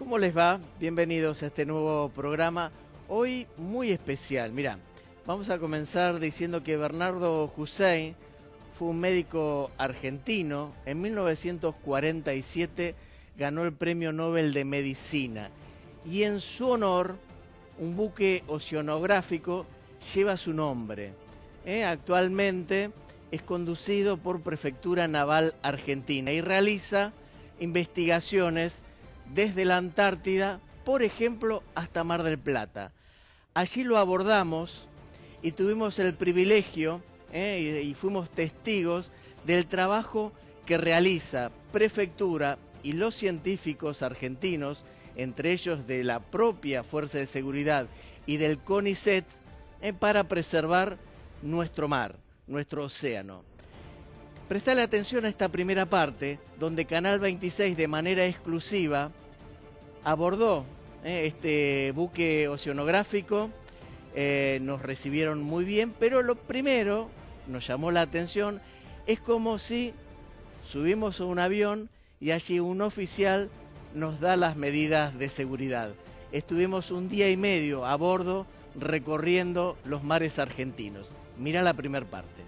¿Cómo les va? Bienvenidos a este nuevo programa, hoy muy especial. Mirá, vamos a comenzar diciendo que Bernardo Hussein fue un médico argentino. En 1947 ganó el Premio Nobel de Medicina y en su honor un buque oceanográfico lleva su nombre. Actualmente es conducido por Prefectura Naval Argentina y realiza investigaciones desde la Antártida, por ejemplo, hasta Mar del Plata. Allí lo abordamos y tuvimos el privilegio y fuimos testigos del trabajo que realiza Prefectura y los científicos argentinos, entre ellos de la propia Fuerza de Seguridad y del CONICET, para preservar nuestro mar, nuestro océano. Prestale atención a esta primera parte, donde Canal 26 de manera exclusiva abordó este buque oceanográfico. Nos recibieron muy bien, pero lo primero nos llamó la atención, es como si subimos a un avión y allí un oficial nos da las medidas de seguridad. Estuvimos un día y medio a bordo recorriendo los mares argentinos. Mirá la primera parte.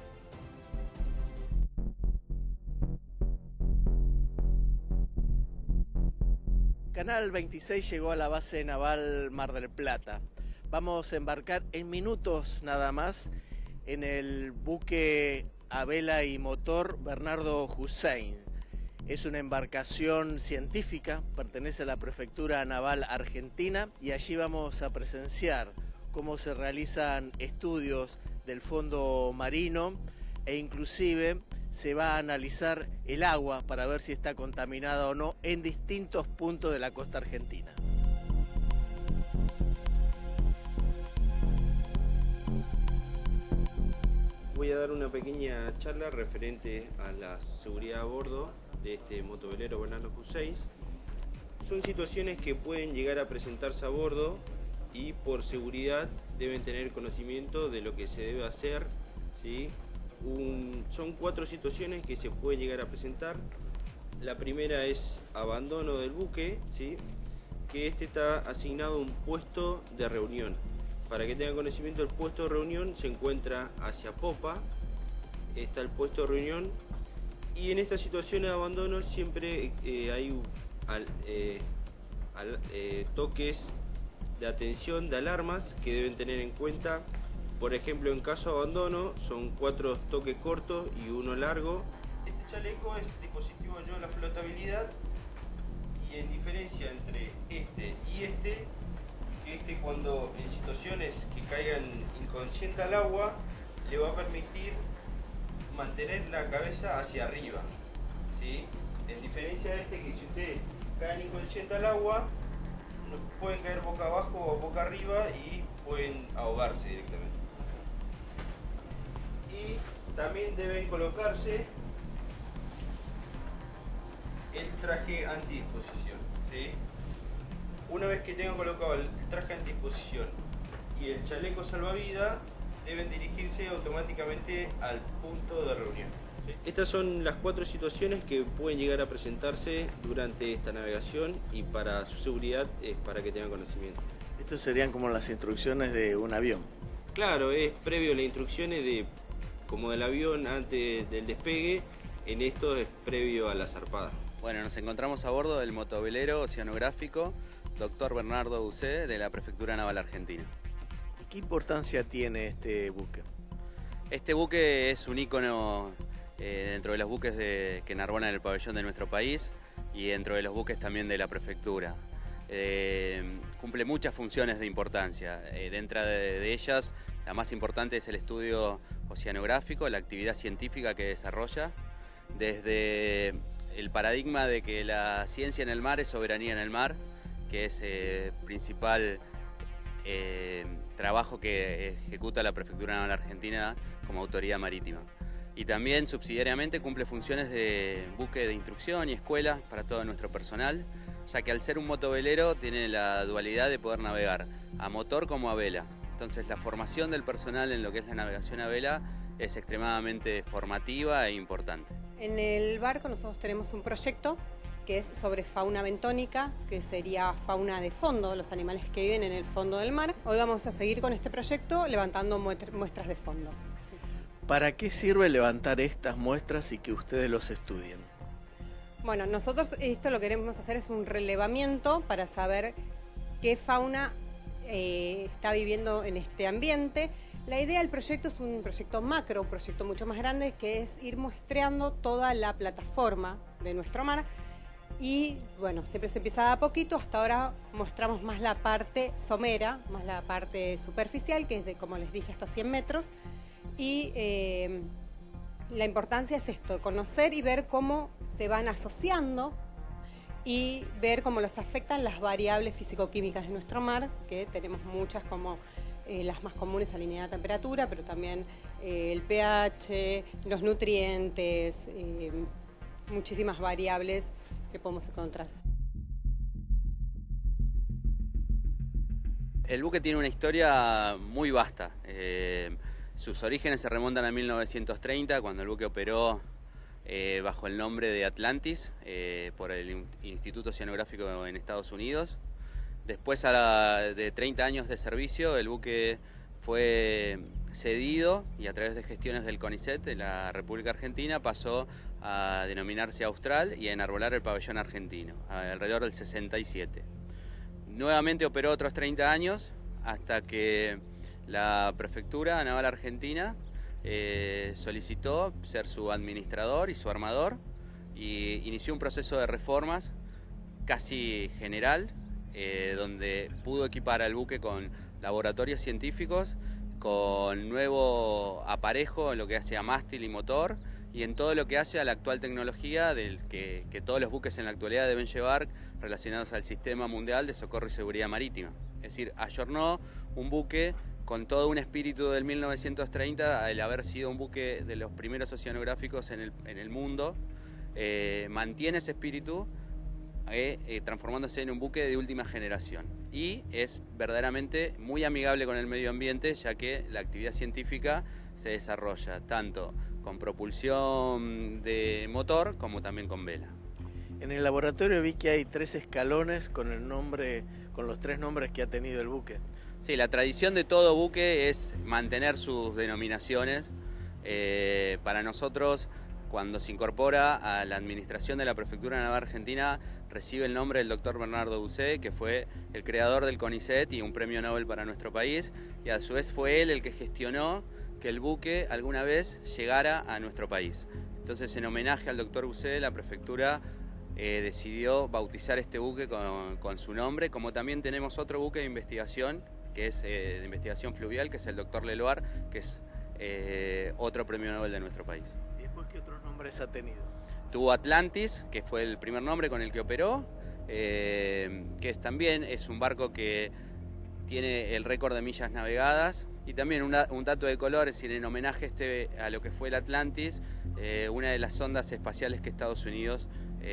Canal 26 llegó a la base naval Mar del Plata. Vamos a embarcar en minutos nada más en el buque a vela y motor Bernardo Hussein. Es una embarcación científica, pertenece a la Prefectura Naval Argentina y allí vamos a presenciar cómo se realizan estudios del fondo marino e inclusive se va a analizar el agua para ver si está contaminada o no en distintos puntos de la costa argentina. Voy a dar una pequeña charla referente a la seguridad a bordo de este motovelero Bernardo Hussein. Son situaciones que pueden llegar a presentarse a bordo y por seguridad deben tener conocimiento de lo que se debe hacer, ¿sí? Son 4 situaciones que se pueden llegar a presentar. La primera es abandono del buque, ¿sí? Que está asignado a un puesto de reunión. Para que tengan conocimiento, el puesto de reunión se encuentra hacia popa, está el puesto de reunión, y en estas situaciones de abandono siempre hay toques de atención, de alarmas que deben tener en cuenta. Por ejemplo, en caso de abandono son 4 toques cortos y 1 largo. Este chaleco es dispositivo de la flotabilidad, y en diferencia entre este y este, que cuando en situaciones que caigan inconsciente al agua le va a permitir mantener la cabeza hacia arriba, ¿sí? En diferencia de este, que si ustedes caen inconsciente al agua pueden caer boca abajo o boca arriba y pueden ahogarse directamente. Y también deben colocarse el traje antidisposición, ¿sí? Una vez que tengan colocado el traje antidisposición y el chaleco salvavidas, deben dirigirse automáticamente al punto de reunión. Estas son las 4 situaciones que pueden llegar a presentarse durante esta navegación, y para su seguridad es para que tengan conocimiento. Estos serían como las instrucciones de un avión. Claro, es previo a las instrucciones como del avión antes del despegue. En esto es previo a la zarpada. Bueno, nos encontramos a bordo del motovelero oceanográfico Dr. Bernardo Hussein de la Prefectura Naval Argentina. ¿Qué importancia tiene este buque? Este buque es un ícono dentro de los buques que enarbolan el pabellón de nuestro país y dentro de los buques también de la Prefectura. Cumple muchas funciones de importancia. Dentro de ellas, la más importante es el estudio oceanográfico, la actividad científica que desarrolla, desde el paradigma de que la ciencia en el mar es soberanía en el mar, que es el principal trabajo que ejecuta la Prefectura Naval Argentina como autoridad marítima. Y también subsidiariamente cumple funciones de buque de instrucción y escuela para todo nuestro personal, ya que al ser un motovelero tiene la dualidad de poder navegar a motor como a vela. Entonces la formación del personal en lo que es la navegación a vela es extremadamente formativa e importante. En el barco nosotros tenemos un proyecto que es sobre fauna bentónica, que sería fauna de fondo, los animales que viven en el fondo del mar. Hoy vamos a seguir con este proyecto levantando muestras de fondo. ¿Para qué sirve levantar estas muestras y que ustedes los estudien? Bueno, nosotros esto lo que queremos hacer es un relevamiento para saber qué fauna está viviendo en este ambiente. La idea del proyecto es un proyecto macro, un proyecto mucho más grande, que es ir muestreando toda la plataforma de nuestro mar. Y bueno, siempre se empieza de a poquito, hasta ahora mostramos más la parte somera, más la parte superficial, que es de, como les dije, hasta 100 metros. Y la importancia es esto, conocer y ver cómo se van asociando y ver cómo los afectan las variables físico-químicas de nuestro mar, que tenemos muchas como las más comunes, salinidad, temperatura, pero también el pH, los nutrientes, muchísimas variables que podemos encontrar. El buque tiene una historia muy vasta. Sus orígenes se remontan a 1930, cuando el buque operó bajo el nombre de Atlantis por el Instituto Oceanográfico en Estados Unidos. Después de 30 años de servicio, el buque fue cedido y a través de gestiones del CONICET de la República Argentina pasó a denominarse Austral y a enarbolar el pabellón argentino, alrededor del 67. Nuevamente operó otros 30 años hasta que la Prefectura Naval Argentina solicitó ser su administrador y su armador y inició un proceso de reformas casi general, donde pudo equipar al buque con laboratorios científicos, con nuevo aparejo en lo que hace a mástil y motor y en todo lo que hace a la actual tecnología que todos los buques en la actualidad deben llevar relacionados al Sistema Mundial de Socorro y Seguridad Marítima. Es decir, ayornó un buque con todo un espíritu del 1930, al haber sido un buque de los primeros oceanográficos en el mundo, mantiene ese espíritu transformándose en un buque de última generación y es verdaderamente muy amigable con el medio ambiente, ya que la actividad científica se desarrolla tanto con propulsión de motor como también con vela. En el laboratorio vi que hay 3 escalones con los 3 nombres que ha tenido el buque. Sí, la tradición de todo buque es mantener sus denominaciones. Para nosotros, cuando se incorpora a la administración de la Prefectura Naval Argentina, recibe el nombre del doctor Bernardo Bucé, que fue el creador del CONICET y un premio Nobel para nuestro país, y a su vez fue él el que gestionó que el buque alguna vez llegara a nuestro país. Entonces, en homenaje al doctor Bucé, la Prefectura decidió bautizar este buque con su nombre, como también tenemos otro buque de investigación, que es de investigación fluvial, que es el doctor Leloir, que es otro premio Nobel de nuestro país. ¿Y después qué otros nombres ha tenido? Tuvo Atlantis, que fue el primer nombre con el que operó, que también es un barco que tiene el récord de millas navegadas. Y también un dato de color, es decir, en homenaje a lo que fue el Atlantis, una de las sondas espaciales que Estados Unidos,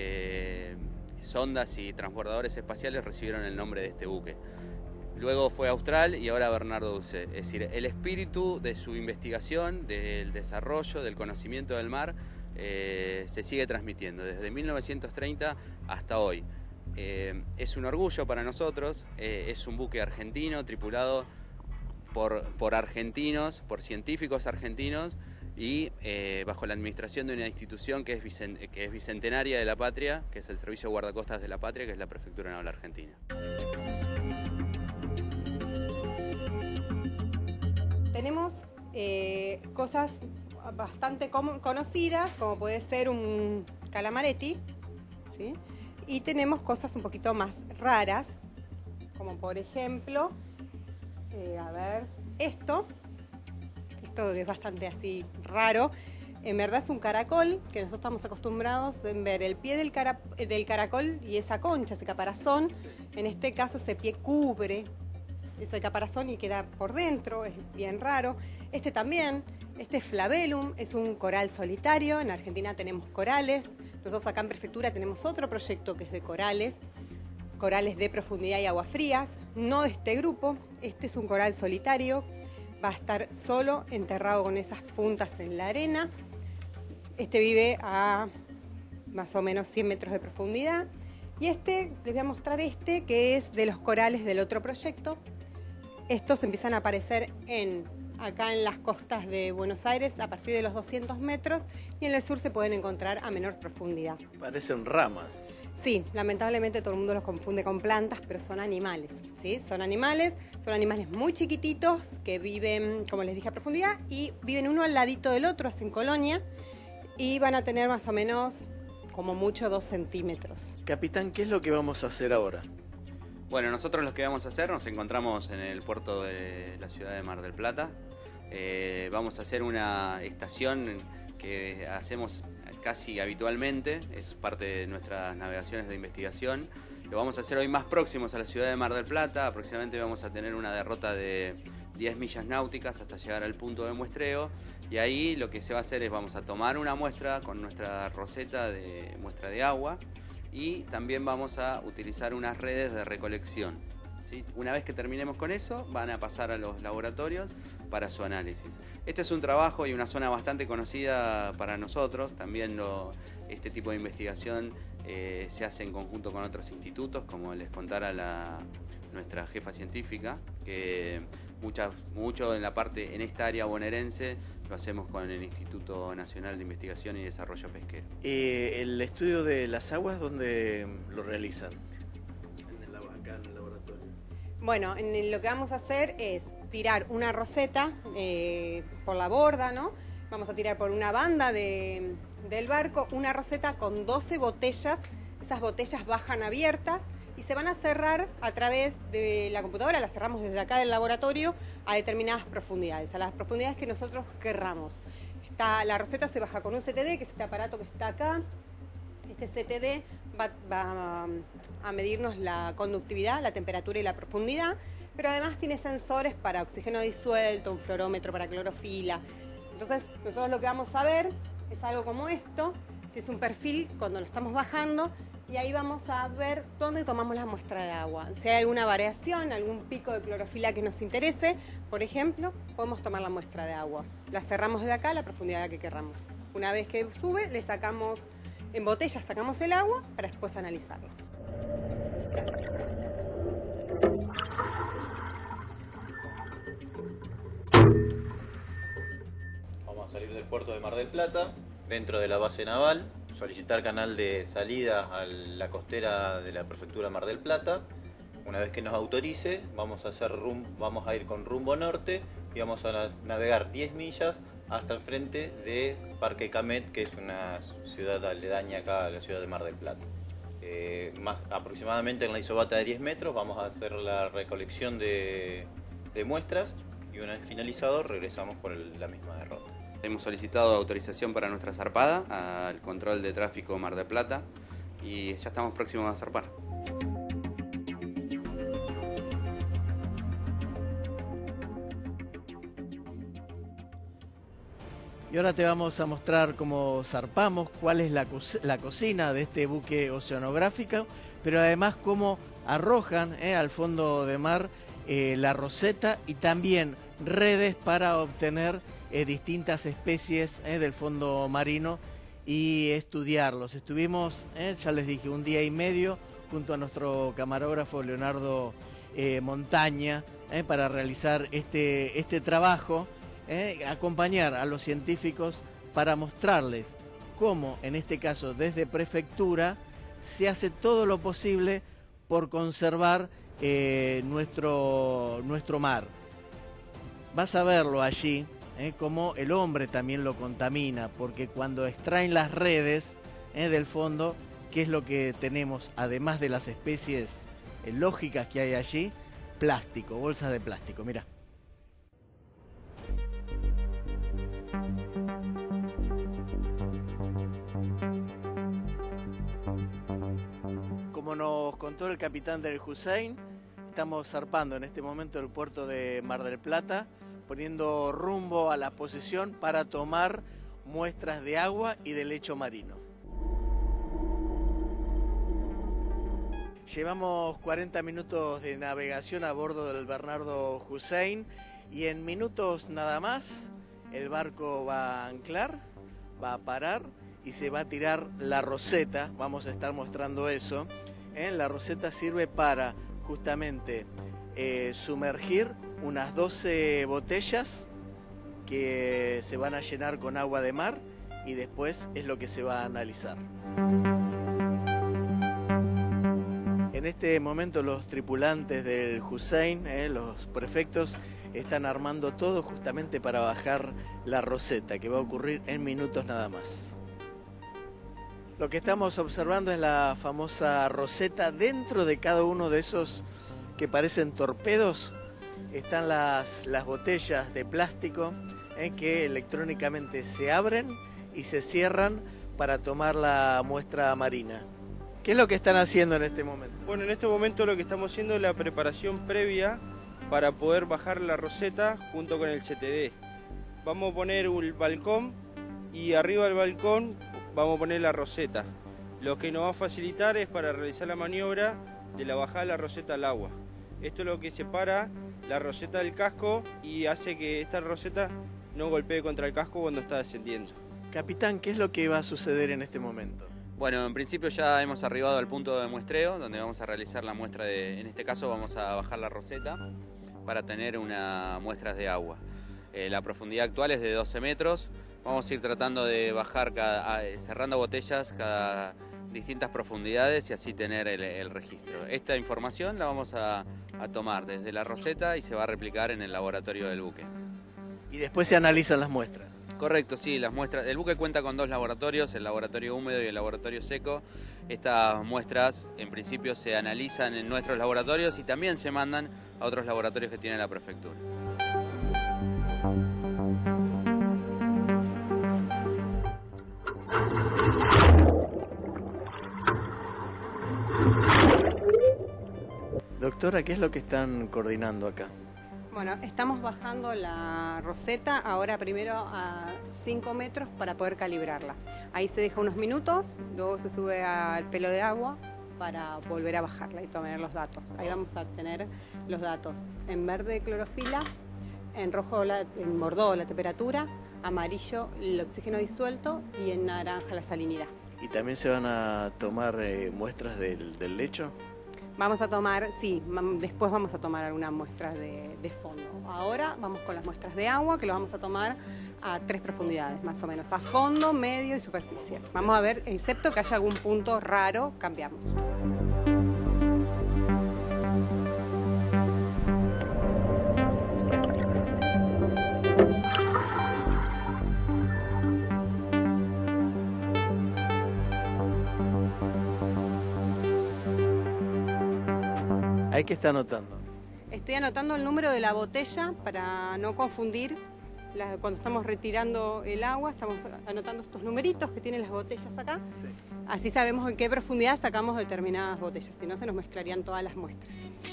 sondas y transbordadores espaciales, recibieron el nombre de este buque. Luego fue Austral y ahora Bernardo Bucé. Es decir, el espíritu de su investigación, del desarrollo, del conocimiento del mar, se sigue transmitiendo desde 1930 hasta hoy. Es un orgullo para nosotros, es un buque argentino tripulado por argentinos, por científicos argentinos y bajo la administración de una institución que es bicentenaria de la patria, que es el Servicio de Guardacostas de la Patria, que es la Prefectura Naval Argentina. Tenemos cosas bastante conocidas, como puede ser un calamaretti, ¿sí? Y tenemos cosas un poquito más raras, como por ejemplo, esto es bastante así raro. En verdad es un caracol, que nosotros estamos acostumbrados a ver el pie del caracol y esa concha, ese caparazón. En este caso ese pie cubre ese caparazón y queda por dentro, es bien raro. Este también, este Flabellum, es un coral solitario. En Argentina tenemos corales. Nosotros acá en Prefectura tenemos otro proyecto que es de corales de profundidad y aguas frías, no de este grupo. Este es un coral solitario, va a estar solo, enterrado con esas puntas en la arena. Este vive a más o menos 100 metros de profundidad. Y les voy a mostrar que es de los corales del otro proyecto. Estos empiezan a aparecer acá en las costas de Buenos Aires a partir de los 200 metros y en el sur se pueden encontrar a menor profundidad. Parecen ramas. Sí, lamentablemente todo el mundo los confunde con plantas, pero son animales, ¿sí? Son animales muy chiquititos que viven, como les dije, a profundidad y viven uno al ladito del otro, hacen colonia y van a tener más o menos, como mucho, 2 centímetros. Capitán, ¿qué es lo que vamos a hacer ahora? Bueno, nosotros lo que vamos a hacer, nos encontramos en el puerto de la ciudad de Mar del Plata. Vamos a hacer una estación que hacemos casi habitualmente, es parte de nuestras navegaciones de investigación. Lo vamos a hacer hoy más próximos a la ciudad de Mar del Plata, aproximadamente vamos a tener una derrota de 10 millas náuticas hasta llegar al punto de muestreo, y ahí lo que se va a hacer es vamos a tomar una muestra con nuestra roseta de muestra de agua y también vamos a utilizar unas redes de recolección, ¿sí? Una vez que terminemos con eso, van a pasar a los laboratorios para su análisis. Este es un trabajo y una zona bastante conocida para nosotros. También este tipo de investigación se hace en conjunto con otros institutos, como les contara nuestra jefa científica, que mucho en esta área bonaerense lo hacemos con el Instituto Nacional de Investigación y Desarrollo Pesquero. ¿El estudio de las aguas dónde lo realizan? Acá en el laboratorio. Bueno, lo que vamos a hacer es tirar una roseta por la borda, ¿no? Vamos a tirar por una banda del barco una roseta con 12 botellas. Esas botellas bajan abiertas y se van a cerrar a través de la computadora, las cerramos desde acá del laboratorio a determinadas profundidades, a las profundidades que nosotros querramos. La roseta se baja con un CTD, que es este aparato que está acá. Este CTD va a medirnos la conductividad, la temperatura y la profundidad, pero además tiene sensores para oxígeno disuelto, un fluorómetro para clorofila. Entonces, nosotros lo que vamos a ver es algo como esto, que es un perfil cuando lo estamos bajando, y ahí vamos a ver dónde tomamos la muestra de agua. Si hay alguna variación, algún pico de clorofila que nos interese, por ejemplo, podemos tomar la muestra de agua. La cerramos desde acá a la profundidad que querramos. Una vez que sube, le sacamos en botellas, sacamos el agua para después analizarlo. Vamos a salir del puerto de Mar del Plata, dentro de la base naval, solicitar canal de salida a la costera de la prefectura Mar del Plata. Una vez que nos autorice, vamos a ir con rumbo norte y vamos a navegar 10 millas hasta el frente de Parque Camet, que es una ciudad aledaña acá a la ciudad de Mar del Plata. Aproximadamente en la isobata de 10 metros vamos a hacer la recolección de muestras y una vez finalizado regresamos por la misma derrota. Hemos solicitado autorización para nuestra zarpada al control de tráfico Mar del Plata y ya estamos próximos a zarpar. Y ahora te vamos a mostrar cómo zarpamos, cuál es la cocina de este buque oceanográfico, pero además cómo arrojan al fondo de mar la roseta y también redes para obtener distintas especies del fondo marino y estudiarlos. Estuvimos, ya les dije, un día y medio junto a nuestro camarógrafo Leonardo Montaña para realizar este trabajo. Acompañar a los científicos para mostrarles cómo, en este caso desde prefectura, se hace todo lo posible por conservar nuestro mar. Vas a verlo allí, cómo el hombre también lo contamina, porque cuando extraen las redes del fondo, ¿qué es lo que tenemos? Además de las especies lógicas que hay allí, plástico, bolsas de plástico, mira. Como nos contó el capitán del Hussein, estamos zarpando en este momento del puerto de Mar del Plata, poniendo rumbo a la posición para tomar muestras de agua y de lecho marino. Llevamos 40 minutos de navegación a bordo del Bernardo Hussein y en minutos nada más el barco va a anclar, va a parar y se va a tirar la roseta, vamos a estar mostrando eso. La roseta sirve para justamente sumergir unas 12 botellas que se van a llenar con agua de mar y después es lo que se va a analizar. En este momento los tripulantes del Hussein, los prefectos, están armando todo justamente para bajar la roseta, que va a ocurrir en minutos nada más. Lo que estamos observando es la famosa roseta. Dentro de cada uno de esos que parecen torpedos están las botellas de plástico que electrónicamente se abren y se cierran para tomar la muestra marina. ¿Qué es lo que están haciendo en este momento? Bueno, en este momento lo que estamos haciendo es la preparación previa para poder bajar la roseta junto con el CTD. Vamos a poner un balcón y arriba del balcón vamos a poner la roseta. Lo que nos va a facilitar es para realizar la maniobra de la bajada de la roseta al agua. Esto es lo que separa la roseta del casco y hace que esta roseta no golpee contra el casco cuando está descendiendo. Capitán, ¿qué es lo que va a suceder en este momento? Bueno, en principio ya hemos arribado al punto de muestreo, donde vamos a realizar la muestra de, en este caso vamos a bajar la roseta para tener una muestra de agua. La profundidad actual es de 12 metros, vamos a ir tratando de bajar, cerrando botellas cada distintas profundidades y así tener el registro. Esta información la vamos a tomar desde la roseta y se va a replicar en el laboratorio del buque. Y después se analizan las muestras. Correcto, sí, las muestras. El buque cuenta con 2 laboratorios, el laboratorio húmedo y el laboratorio seco. Estas muestras en principio se analizan en nuestros laboratorios y también se mandan a otros laboratorios que tiene la prefectura. Doctora, ¿qué es lo que están coordinando acá? Bueno, estamos bajando la roseta ahora primero a 5 metros para poder calibrarla. Ahí se deja unos minutos, luego se sube al pelo de agua para volver a bajarla y tomar los datos. Ahí vamos a obtener los datos en verde clorofila, en rojo en bordó la temperatura, amarillo el oxígeno disuelto y en naranja la salinidad. ¿Y también se van a tomar muestras del lecho? Vamos a tomar, sí, después vamos a tomar algunas muestras de fondo. Ahora vamos con las muestras de agua, que lo vamos a tomar a 3 profundidades, más o menos, a fondo, medio y superficie. Vamos a ver, excepto que haya algún punto raro, cambiamos. ¿Hay que estar anotando? Estoy anotando el número de la botella para no confundir. Cuando estamos retirando el agua, estamos anotando estos numeritos que tienen las botellas acá. Sí. Así sabemos en qué profundidad sacamos determinadas botellas, si no se nos mezclarían todas las muestras.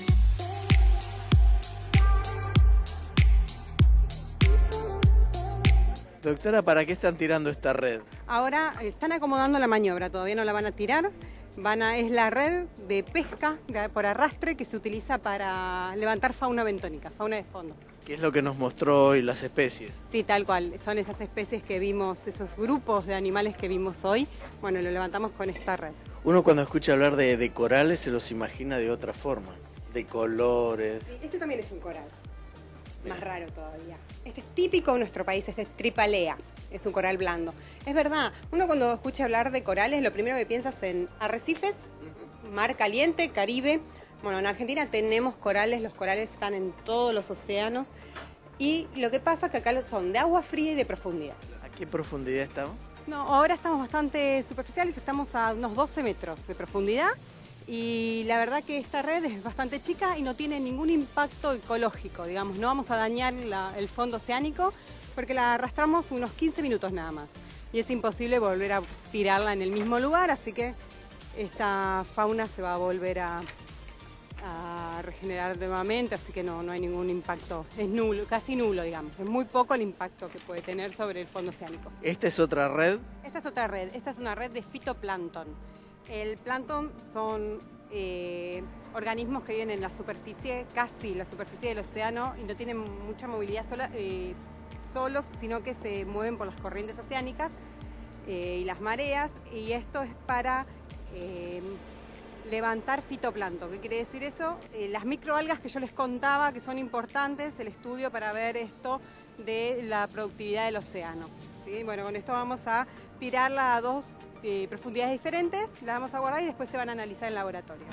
Doctora, ¿para qué están tirando esta red? Ahora están acomodando la maniobra, todavía no la van a tirar. Es la red de pesca por arrastre que se utiliza para levantar fauna bentónica, fauna de fondo. ¿Qué es lo que nos mostró hoy las especies? Sí, tal cual. Son esas especies que vimos, esos grupos de animales que vimos hoy. Bueno, lo levantamos con esta red. Uno cuando escucha hablar de corales se los imagina de otra forma, de colores. Sí, este también es un coral. Más raro todavía. Este es típico de nuestro país, este es Tripalea, es un coral blando. Es verdad, uno cuando escucha hablar de corales, lo primero que piensa es en arrecifes, mar caliente, Caribe. Bueno, en Argentina tenemos corales, los corales están en todos los océanos y lo que pasa es que acá son de agua fría y de profundidad. ¿A qué profundidad estamos? No, ahora estamos bastante superficiales, estamos a unos 12 metros de profundidad. Y la verdad que esta red es bastante chica y no tiene ningún impacto ecológico, digamos, no vamos a dañar el fondo oceánico porque la arrastramos unos 15 minutos nada más y es imposible volver a tirarla en el mismo lugar, así que esta fauna se va a volver a regenerar nuevamente, así que no hay ningún impacto, es nulo, casi nulo, digamos, es muy poco el impacto que puede tener sobre el fondo oceánico. ¿Esta es otra red? Esta es otra red, esta es una red de fitoplancton. El plancton son organismos que viven en la superficie, casi la superficie del océano, y no tienen mucha movilidad solos, sino que se mueven por las corrientes oceánicas y las mareas, y esto es para levantar fitoplancton. ¿Qué quiere decir eso? Las microalgas que yo les contaba, que son importantes, el estudio para ver esto de la productividad del océano. ¿Sí? Bueno, con esto vamos a tirarla a dos profundidades diferentes, las vamos a guardar y después se van a analizar en laboratorio.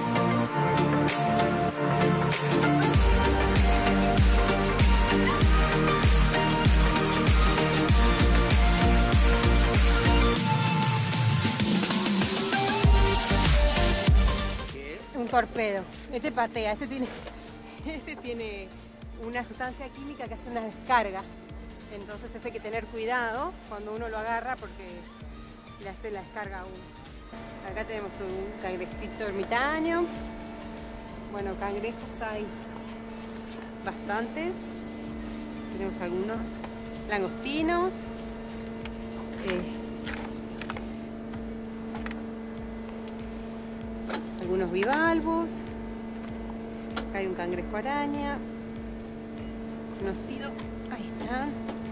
Un torpedo. Este patea, este tiene una sustancia química que hace una descarga. Entonces hay que tener cuidado cuando uno lo agarra porque le hace la descarga a uno. Acá tenemos un cangrejito ermitaño. Bueno, cangrejos hay bastantes. Tenemos algunos langostinos. Algunos bivalvos. Acá hay un cangrejo araña. Conocido. Ahí está.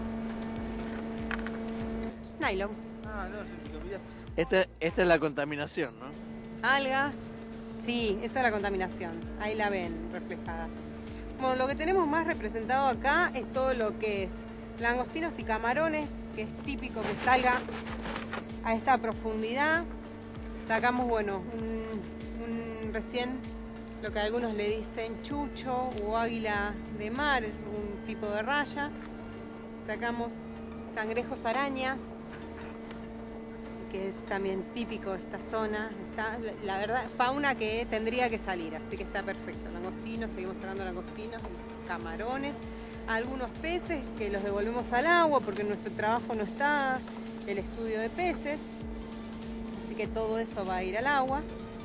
Nylon. Esta es la contaminación, ¿no? Alga. Sí, esa es la contaminación. Ahí la ven reflejada. Bueno, lo que tenemos más representado acá es todo lo que es langostinos y camarones, que es típico que salga a esta profundidad. Sacamos, bueno, recién lo que algunos le dicen chucho o águila de mar, un tipo de raya. Sacamos cangrejos arañas, que es también típico de esta zona. Está, la verdad, fauna que tendría que salir, así que está perfecto. Langostinos, seguimos sacando langostinos, camarones, algunos peces que los devolvemos al agua porque en nuestro trabajo no está el estudio de peces, así que todo eso va a ir al agua.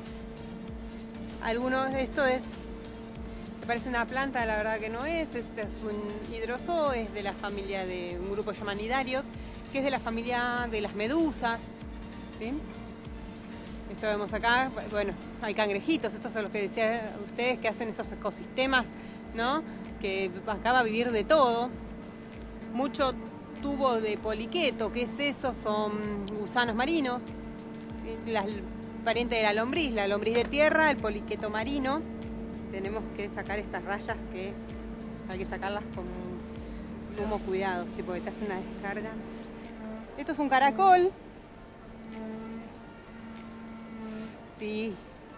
Algunos de esto es, me parece una planta, la verdad que no es, este es un hidrozoo, es de la familia de un grupo llaman nidarios, que es de la familia de las medusas. ¿Sí? Esto vemos acá, bueno, hay cangrejitos, estos son los que decían ustedes que hacen esos ecosistemas, ¿no? Que acá va a vivir de todo. Mucho tubo de poliqueto, ¿qué es eso? Son gusanos marinos, ¿sí? Las pariente de la lombriz de tierra, el poliqueto marino. Tenemos que sacar estas rayas que hay que sacarlas con sumo cuidado, ¿sí? Porque te hace una descarga. Esto es un caracol. Sí.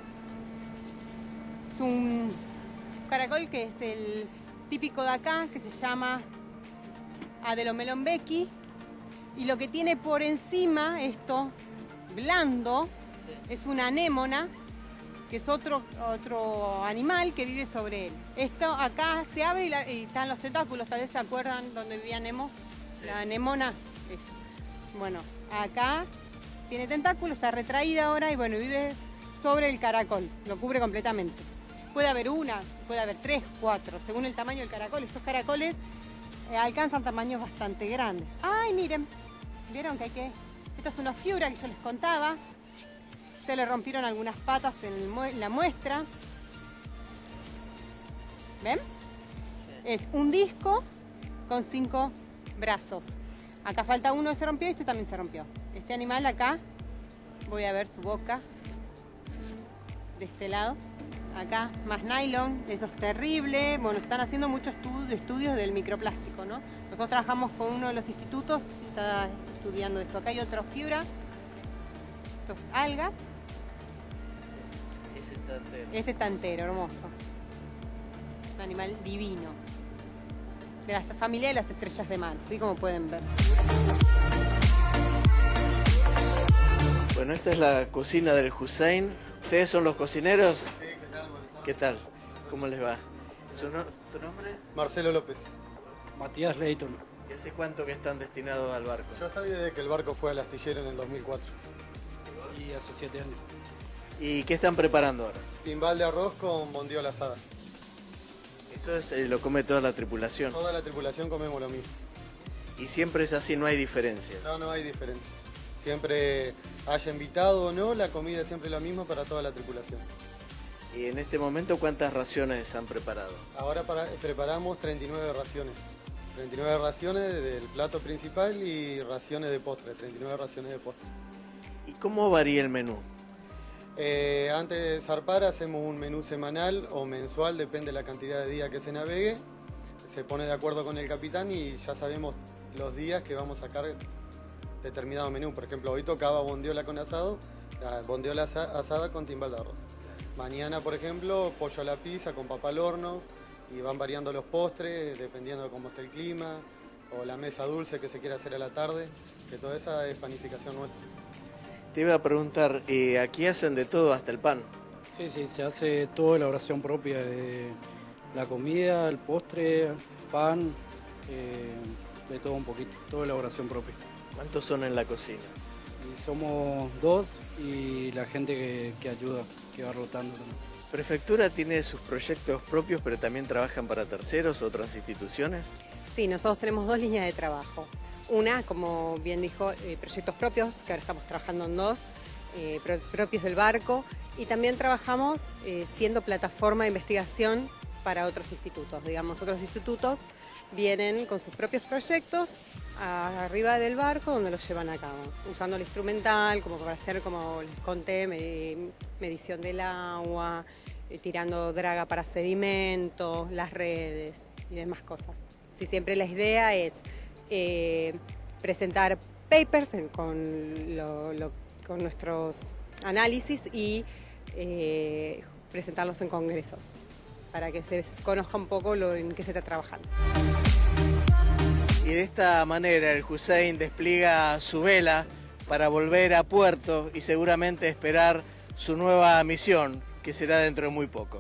Es un caracol que es el típico de acá, que se llama Adelomelonbecki. Y lo que tiene por encima, esto blando, es una anémona, que es otro animal que vive sobre él. Esto acá se abre y están los tentáculos, tal vez se acuerdan donde vivía Nemo, la anémona, eso. Bueno, acá tiene tentáculos, está retraída ahora y bueno, vive sobre el caracol, lo cubre completamente. Puede haber una, puede haber 3, 4, según el tamaño del caracol. Estos caracoles alcanzan tamaños bastante grandes. ¡Ay, miren! ¿Vieron que hay que...? Esto es una fiura que yo les contaba. Se le rompieron algunas patas en la muestra. ¿Ven? Es un disco con 5 brazos. Acá falta uno que se rompió y este también se rompió. Este animal acá, voy a ver su boca. De este lado. Acá más nylon, eso es terrible. Bueno, están haciendo muchos estudios del microplástico, ¿no? Nosotros trabajamos con uno de los institutos que está estudiando eso. Acá hay otra fibra. Esto es alga. Este está entero, hermoso. Un animal divino. De la familia de las estrellas de mar, así como pueden ver. Bueno, esta es la cocina del Hussein. ¿Ustedes son los cocineros? Sí, ¿qué tal? Buenas tardes. ¿Qué tal? ¿Cómo les va? ¿Tu nombre? Marcelo López. Matías Leighton. ¿Y hace cuánto que están destinados al barco? Yo estoy desde que el barco fue al astillero en el 2004. Y hace 7 años. ¿Y qué están preparando ahora? Timbal de arroz con bondiola asada. Eso es, lo come toda la tripulación. Toda la tripulación comemos lo mismo. Y siempre es así, no hay diferencia. No hay diferencia. Siempre haya invitado o no, la comida es siempre la misma para toda la tripulación. ¿Y en este momento cuántas raciones han preparado? Ahora preparamos 39 raciones. 39 raciones del plato principal y raciones de postre, 39 raciones de postre. ¿Y cómo varía el menú? Antes de zarpar hacemos un menú semanal o mensual, depende de la cantidad de días que se navegue. Se pone de acuerdo con el capitán y ya sabemos los días que vamos a sacar determinado menú. Por ejemplo, hoy tocaba bondiola con asado, bondiola asada con timbal de arroz. Mañana, por ejemplo, pollo a la pizza con papa al horno, y van variando los postres dependiendo de cómo esté el clima, o la mesa dulce que se quiere hacer a la tarde, que toda esa es panificación nuestra. Te iba a preguntar, aquí hacen de todo, hasta el pan. Sí, sí, se hace toda elaboración propia de la comida, el postre, pan, de todo un poquito, toda elaboración propia. ¿Cuántos son en la cocina? Y somos 2 y la gente que ayuda, que va rotando también. ¿Prefectura tiene sus proyectos propios, pero también trabajan para terceros, otras instituciones? Sí, nosotros tenemos 2 líneas de trabajo. Una, como bien dijo, proyectos propios, que ahora estamos trabajando en 2, propios del barco, y también trabajamos siendo plataforma de investigación para otros institutos. Digamos, otros institutos vienen con sus propios proyectos arriba del barco donde los llevan a cabo, usando el instrumental como para hacer, como les conté, medición del agua, tirando draga para sedimentos, las redes y demás cosas. Sí, siempre la idea es presentar papers con nuestros análisis y presentarlos en congresos para que se conozca un poco en qué se está trabajando. Y de esta manera el Hussein despliega su vela para volver a puerto y seguramente esperar su nueva misión, que será dentro de muy poco.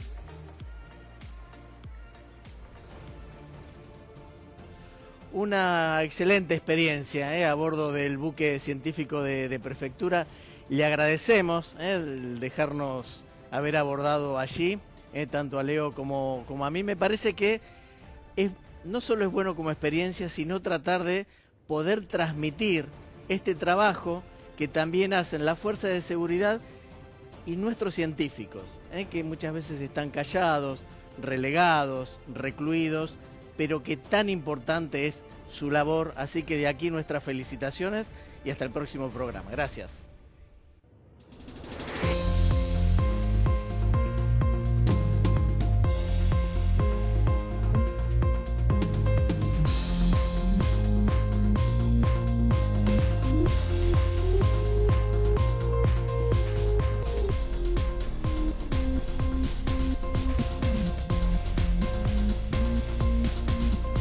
Una excelente experiencia a bordo del buque científico de Prefectura. Le agradecemos el dejarnos haber abordado allí, tanto a Leo como a mí. Me parece que no solo es bueno como experiencia, sino tratar de poder transmitir este trabajo que también hacen las fuerzas de seguridad y nuestros científicos, que muchas veces están callados, relegados, recluidos, pero que tan importante es su labor. Así que de aquí nuestras felicitaciones y hasta el próximo programa. Gracias.